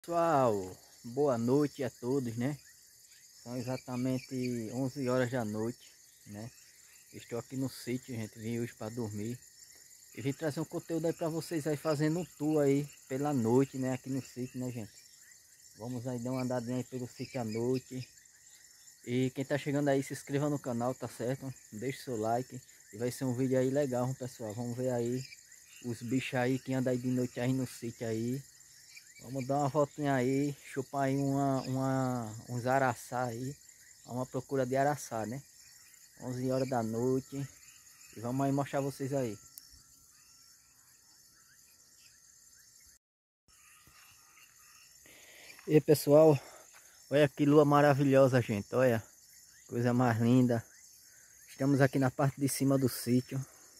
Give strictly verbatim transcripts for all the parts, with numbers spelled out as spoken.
Pessoal, boa noite a todos, né? São exatamente onze horas da noite, né? Estou aqui no sítio, gente, vim hoje para dormir e vim trazer um conteúdo aí para vocês aí fazendo um tour aí pela noite, né? Aqui no sítio, né, gente? Vamos aí dar uma andadinha aí pelo sítio à noite. E quem tá chegando aí, se inscreva no canal, tá certo? Deixe seu like e vai ser um vídeo aí legal, pessoal. Vamos ver aí os bichos aí que andam aí de noite aí no sítio aí. Vamos dar uma voltinha aí, chupar aí uma, uma, uns araçá aí. Uma procura de araçá, né? onze horas da noite. E vamos aí mostrar vocês aí. E aí, pessoal, olha que lua maravilhosa, gente. Olha, coisa mais linda. Estamos aqui na parte de cima do sítio.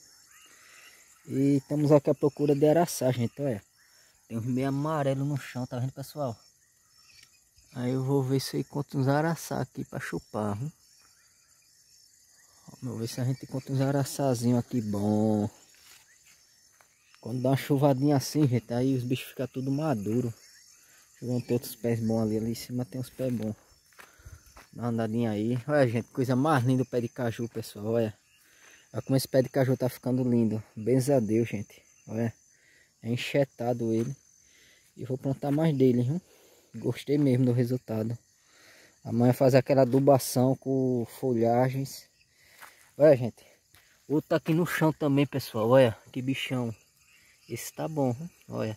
E estamos aqui à procura de araçá, gente. Olha, tem uns meio amarelo no chão, tá vendo, pessoal? Aí eu vou ver se eu encontro uns araçá aqui para chupar. Hein? Vamos ver se a gente encontra uns araçazinhos aqui bom. Quando dá uma chuvadinha assim, gente, aí os bichos ficam tudo maduro. Vão ter outros pés bons ali, ali em cima tem uns pés bons. Dá uma andadinha aí. Olha, gente, coisa mais linda o pé de caju, pessoal, olha. Olha como esse pé de caju tá ficando lindo. Benza a Deus, gente. Olha, é enxetado ele. E vou plantar mais dele, viu? Gostei mesmo do resultado. Amanhã fazer aquela adubação com folhagens. Olha, gente. Outro tá aqui no chão também, pessoal. Olha, que bichão. Esse tá bom, viu? Olha.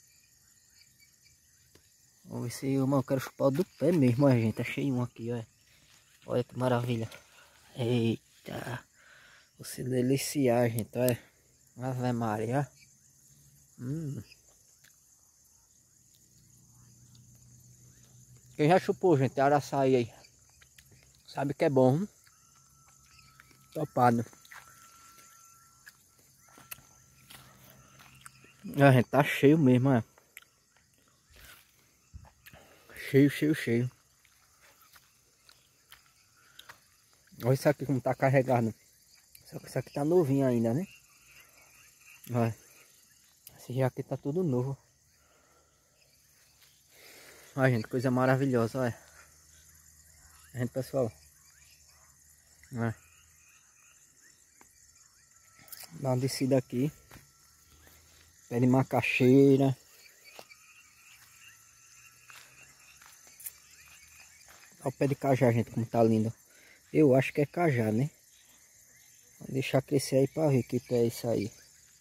Vamos ver se eu quero chupar o do pé mesmo, olha, gente. Achei um aqui, olha. Olha que maravilha. Eita. Você deliciar, gente, olha. Ave Maria. Hum. Quem já chupou, gente, araçaí aí, sabe que é bom, hein? Topado. A gente tá cheio mesmo, olha. Cheio, cheio, cheio. Olha isso aqui como tá carregado. Só que isso aqui tá novinho ainda, né? Olha. Esse já aqui tá tudo novo. Olha, gente, coisa maravilhosa, olha. Gente, pessoal. Olha. Dá uma descida aqui. Pé de macaxeira. Olha o pé de cajá, gente, como tá lindo. Eu acho que é cajá, né? Vou deixar crescer aí pra ver que pé é isso aí.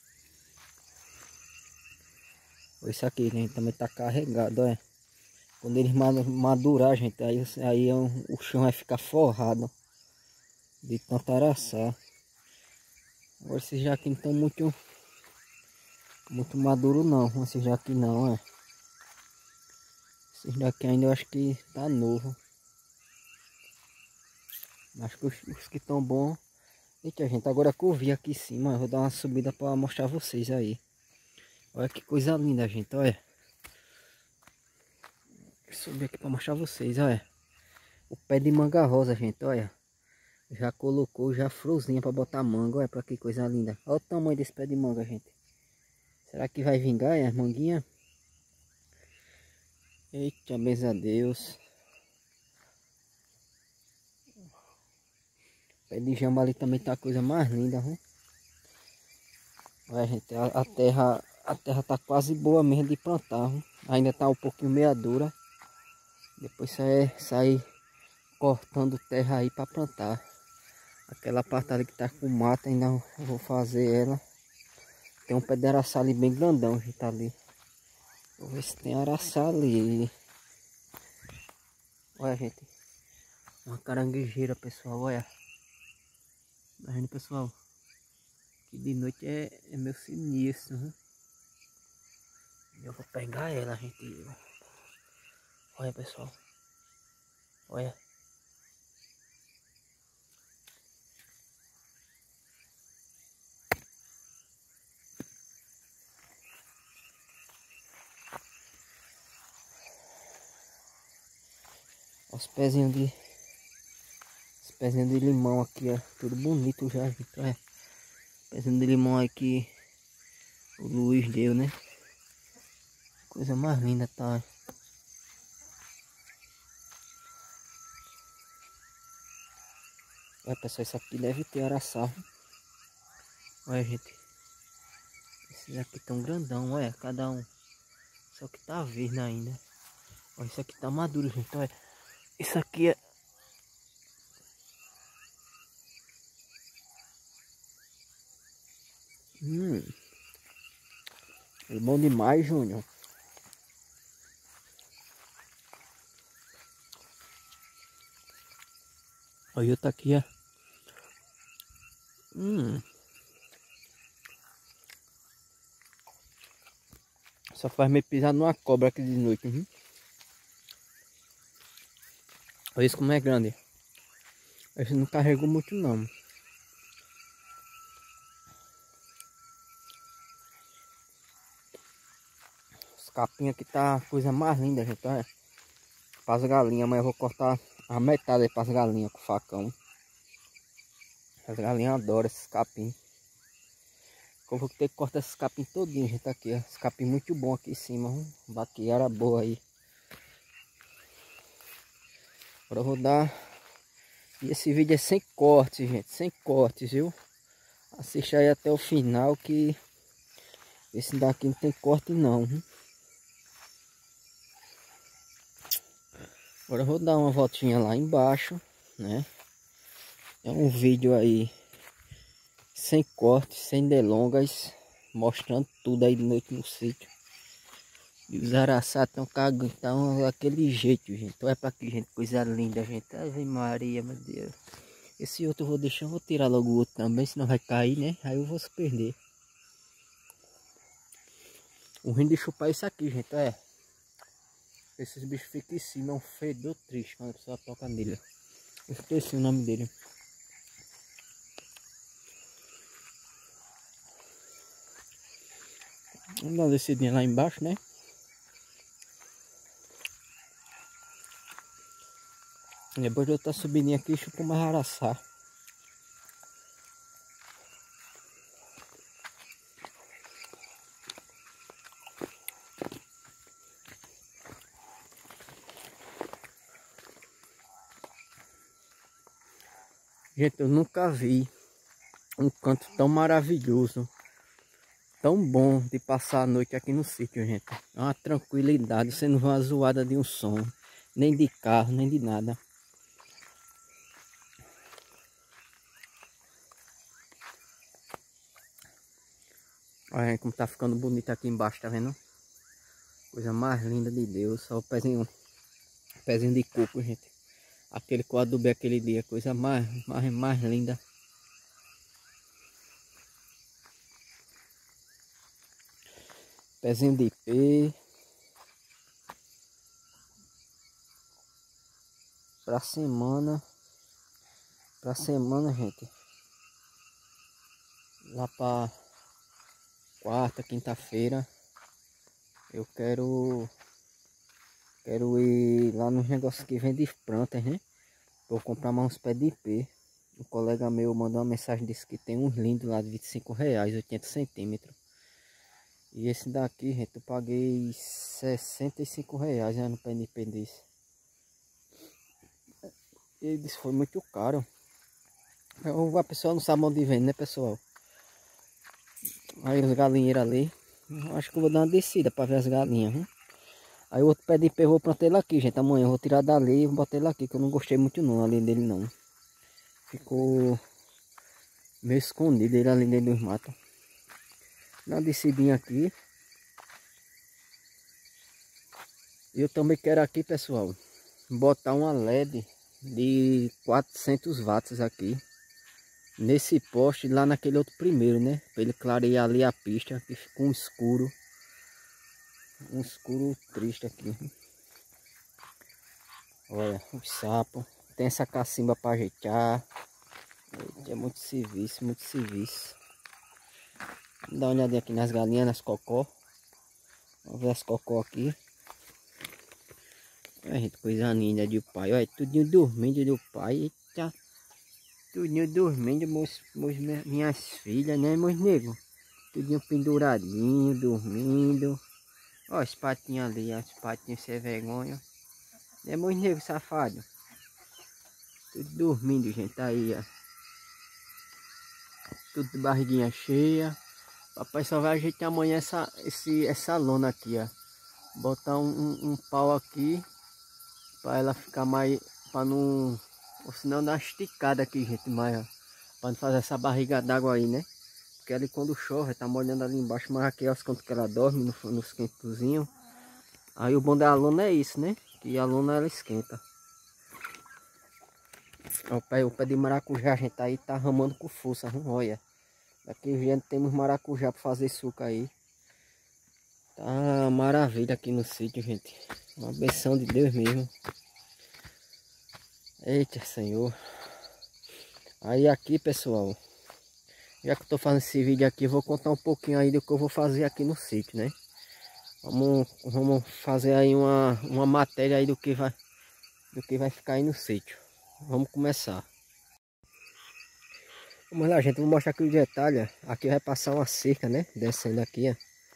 Isso aqui, gente, também tá carregado, olha. Quando eles madurar, gente, aí, aí o chão vai ficar forrado de tanto araçá. Agora esses jaqui não estão muito, muito maduro não. Esses jaqui não, é. Esses daqui ainda eu acho que tá novo. Acho que os, os que estão bons. Eita, gente, agora que eu vi aqui em cima, eu vou dar uma subida para mostrar vocês aí. Olha que coisa linda, gente, olha. Vou subir aqui para mostrar vocês, olha. O pé de manga rosa, gente, olha. Já colocou já fruzinha para botar manga, olha para que coisa linda. Olha o tamanho desse pé de manga, gente. Será que vai vingar as manguinhas? Eita, benza a Deus. Pé de jamba ali também tá a coisa mais linda, viu? Olha, gente, a, a terra a terra tá quase boa mesmo de plantar, viu? Ainda tá um pouquinho meia dura. Depois sai, sai cortando terra aí para plantar. Aquela parte ali que tá com mata, ainda eu vou fazer ela. Tem um pé de araçá ali bem grandão, gente, ali. Vou ver se tem araçá ali. Olha, gente. Uma caranguejeira, pessoal, olha. Tá vendo, pessoal? Que de noite é, é meu sinistro, viu? Eu vou pegar ela, gente. Olha, pessoal. Olha. Os pezinhos de... Os pezinhos de limão aqui, ó. Tudo bonito já, gente. Olha. Pezinho de limão aqui. O Luiz deu, né? Coisa mais linda, tá? Olha pessoal, isso aqui deve ter araçá. Olha gente. Esses aqui tão grandão, olha, cada um. Só que tá verde ainda. Olha, isso aqui tá maduro, gente. Olha. Isso aqui é... Hum. É bom demais, Júnior. Olha outro aqui, ó. Hum. Só faz me pisar numa cobra aqui de noite. Uhum. Olha isso como é grande. Esse não carregou muito não. Os capinhos aqui tá a coisa mais linda, gente. Olha. Para as galinhas, mas eu vou cortar a metade aí para as galinhas com o facão. As galinhas adoram esses capim. Eu vou ter que cortar esses capim todinho, gente, aqui, ó. Esse capim muito bom aqui em cima, hein? Baqueara boa aí. Agora eu vou dar... E esse vídeo é sem cortes, gente, sem cortes, viu? Assista aí até o final que... Esse daqui não tem corte não, hein? Agora eu vou dar uma voltinha lá embaixo, né? É um vídeo aí... Sem cortes, sem delongas, mostrando tudo aí de noite no sítio. E os araçá estão cagando, então daquele jeito, gente. Olha pra aqui, gente, coisa linda, gente. Ave Maria, meu Deus. Esse outro eu vou deixar, eu vou tirar logo o outro também, senão vai cair, né? Aí eu vou se perder. O ruim de chupar é isso aqui, gente, é. Esses bichos ficam em cima, é um fedor triste quando a pessoa toca nele. Eu esqueci o nome dele. Vamos dar uma descidinha lá embaixo, né? Depois de eu estar subindo aqui, chupo mais araçá. Gente, eu nunca vi um canto tão maravilhoso, tão bom de passar a noite aqui no sítio, gente. É uma tranquilidade, você não vê uma zoada de um som, nem de carro, nem de nada. Olha como tá ficando bonito aqui embaixo, tá vendo? Coisa mais linda de Deus. Olha o pezinho, pezinho de coco, gente. Aquele que eu adubei aquele dia, coisa mais, mais, mais linda. Pezinho de ipê. Pra semana. Pra semana, gente. Lá pra quarta, quinta-feira. Eu quero... Quero ir lá nos negócios que vende plantas, né? Vou comprar mais uns pés de ipê. Um colega meu mandou uma mensagem, disse que tem uns lindos lá de vinte e cinco reais, oitenta centímetros. E esse daqui, gente, eu paguei sessenta e cinco reais, né, no pé de ipê desse. Ele disse que foi muito caro. A pessoa não sabe onde vende, né, pessoal? Aí os galinheiros ali. Acho que eu vou dar uma descida para ver as galinhas, hein? Aí o outro pé de ipê eu vou plantar ele aqui, gente. Amanhã eu vou tirar dali e vou botar ele aqui, que eu não gostei muito não, além dele não. Ficou meio escondido ele ali dentro dos matos. Dá uma descidinha aqui. Eu também quero aqui, pessoal, botar uma L E D de quatrocentos watts aqui. Nesse poste lá naquele outro primeiro, né? Para ele clarear ali a pista, que ficou um escuro. Um escuro triste aqui. Olha, os sapos. Tem essa cacimba para ajeitar. É muito serviço, muito serviço. Vamos dar uma olhadinha aqui nas galinhas, nas cocó. Vamos ver as cocó aqui. Olha, gente, coisa linda de pai. Olha, tudinho dormindo do pai. Eita. Tudinho dormindo, meus, meus, minhas filhas, né, meus negros? Tudinho penduradinho, dormindo. Olha os patinhos ali, os patinhos sem vergonha. É meus negros safados. Tudo dormindo, gente. Tá aí, ó. Tudo de barriguinha cheia. Papai só vai ajeitar amanhã essa, esse, essa lona aqui, ó. Botar um, um, um pau aqui. Pra ela ficar mais... Pra não... Ou senão dar uma esticada aqui, gente. Mais, ó. Pra não fazer essa barriga d'água aí, né? Porque ali quando chove, tá molhando ali embaixo. Mas aqui, ó, quando que ela dorme, no, nos quentozinhos. Aí o bom da lona é isso, né? Que a lona ela esquenta. O pé, o pé de maracujá, gente, aí tá ramando com força, viu? Olha. Daqui a gente temos maracujá para fazer suco aí. Tá maravilha aqui no sítio, gente. Uma benção de Deus mesmo. Eita, Senhor. Aí aqui, pessoal. Já que eu tô fazendo esse vídeo aqui, eu vou contar um pouquinho aí do que eu vou fazer aqui no sítio, né? Vamos, vamos fazer aí uma, uma matéria aí do que vai, do que vai ficar aí no sítio. Vamos começar. Vamos lá, gente. Vou mostrar aqui o detalhe. Aqui vai passar uma cerca, né? Descendo aqui, ó.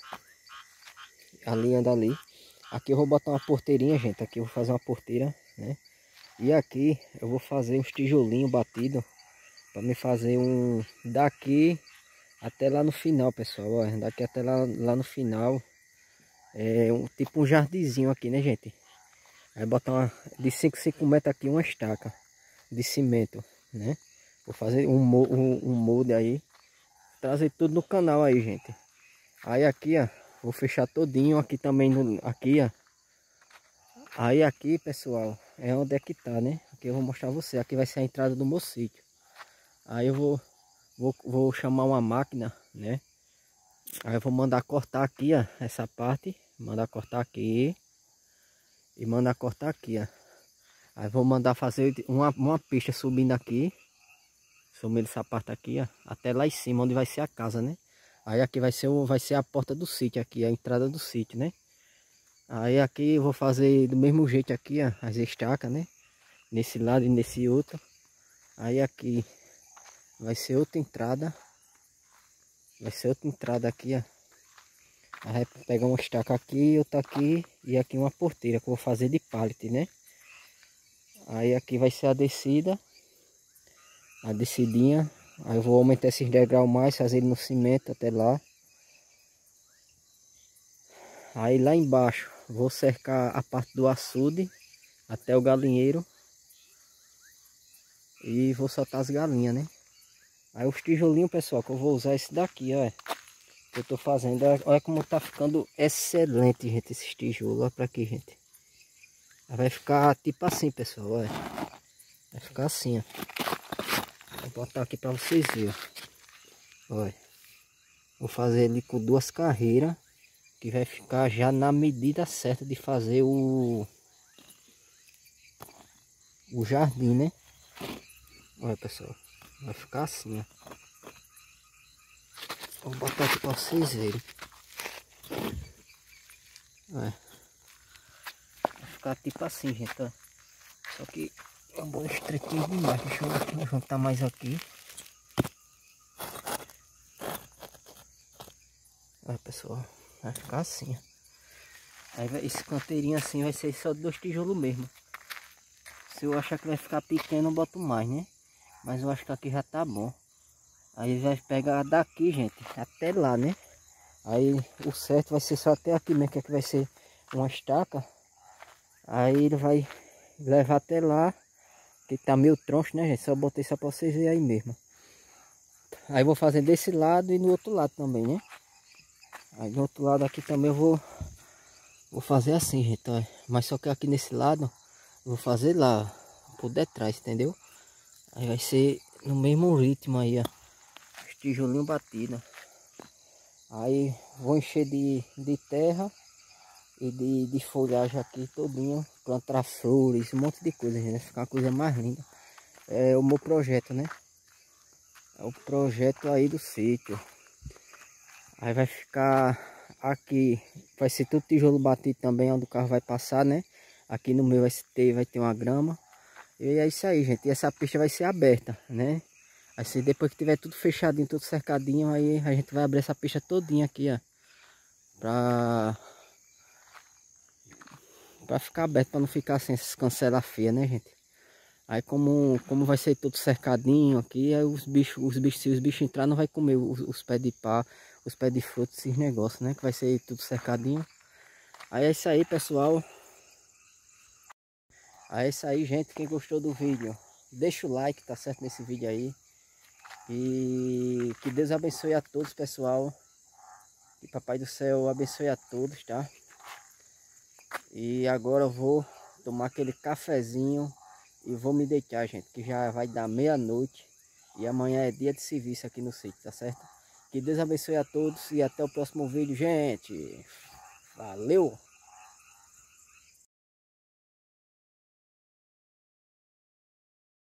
A linha dali. Aqui eu vou botar uma porteirinha, gente. Aqui eu vou fazer uma porteira, né? E aqui eu vou fazer uns tijolinhos batidos. Para me fazer um... Daqui até lá no final, pessoal. Ó, daqui até lá, lá no final. É um tipo um jardinzinho aqui, né, gente? Aí botar uma... De cinco em cinco metros aqui uma estaca de cimento, né? Vou fazer um, um, um molde aí. Trazer tudo no canal aí, gente. Aí aqui, ó. Vou fechar todinho aqui também, no, aqui, ó. Aí aqui, pessoal, é onde é que tá, né? Aqui eu vou mostrar você. Aqui vai ser a entrada do meu sítio. Aí eu vou, vou, vou chamar uma máquina, né? Aí eu vou mandar cortar aqui, ó, essa parte. Mandar cortar aqui. E mandar cortar aqui, ó. Aí vou mandar fazer uma, uma pista subindo aqui. Subindo essa parte aqui, ó. Até lá em cima, onde vai ser a casa, né? Aí aqui vai ser, o, vai ser a porta do sítio aqui, a entrada do sítio, né? Aí aqui eu vou fazer do mesmo jeito aqui, ó, as estacas, né? Nesse lado e nesse outro. Aí aqui vai ser outra entrada. Vai ser outra entrada aqui, ó. Aí vai pegar uma estaca aqui, outra aqui e aqui uma porteira que eu vou fazer de pallet, né? Aí aqui vai ser a descida. A descidinha. Aí eu vou aumentar esses degraus mais, fazer ele no cimento até lá. Aí lá embaixo vou cercar a parte do açude até o galinheiro. E vou soltar as galinhas, né? Aí os tijolinhos, pessoal, que eu vou usar esse daqui, ó. Que eu tô fazendo. Olha como tá ficando excelente, gente, esses tijolos. Olha pra aqui, gente. Vai ficar tipo assim, pessoal, olha. Vai ficar assim, ó. Vou botar aqui pra vocês verem. Olha. Vou fazer ele com duas carreiras. Que vai ficar já na medida certa de fazer o... O jardim, né? Olha, pessoal. Vai ficar assim, ó. Vou botar aqui para vocês verem. Olha. Vai ficar tipo assim, gente, ó. Só que é um bom estreitinho demais. Deixa eu juntar mais aqui. Olha, pessoal. Vai ficar assim, ó. Aí vai, esse canteirinho assim vai ser só dois tijolos mesmo. Se eu achar que vai ficar pequeno, eu boto mais, né? Mas eu acho que aqui já tá bom. Aí vai pegar daqui, gente, até lá, né? Aí o certo vai ser só até aqui mesmo, que aqui vai ser uma estaca. Aí ele vai levar até lá, que tá meio troncho, né, gente? Só botei só pra vocês verem aí mesmo. Aí vou fazer desse lado e no outro lado também, né? Aí do outro lado aqui também eu vou, vou fazer assim, gente, ó. Mas só que aqui nesse lado, eu vou fazer lá, por detrás, entendeu? Aí vai ser no mesmo ritmo aí, ó. Os tijolinhos batidos. Aí vou encher de, de terra e de, de folhagem aqui todinho. Plantar flores, um monte de coisa, gente. Vai ficar uma coisa mais linda. É o meu projeto, né? É o projeto aí do sítio. Aí vai ficar aqui, vai ser tudo tijolo batido também, onde o carro vai passar, né? Aqui no meu vai ter, vai ter uma grama. E é isso aí, gente. E essa pista vai ser aberta, né? Aí se depois que tiver tudo fechadinho, tudo cercadinho, aí a gente vai abrir essa pista todinha aqui, ó. Pra... Pra ficar aberto, pra não ficar sem essas cancelas feias, né, gente? Aí como, como vai ser tudo cercadinho aqui, aí os bichos, os bichos, se os bichos entrar, não vai comer os, os pés de pá, os pés de fruta, esses negócios, né? Que vai ser tudo cercadinho. Aí é isso aí, pessoal. Aí é isso aí, gente. Quem gostou do vídeo, deixa o like, tá certo, nesse vídeo aí. E que Deus abençoe a todos, pessoal. Que Papai do Céu abençoe a todos, tá? E agora eu vou tomar aquele cafezinho e vou me deitar, gente, que já vai dar meia-noite e amanhã é dia de serviço aqui no sítio, tá certo? Que Deus abençoe a todos e até o próximo vídeo, gente. Valeu!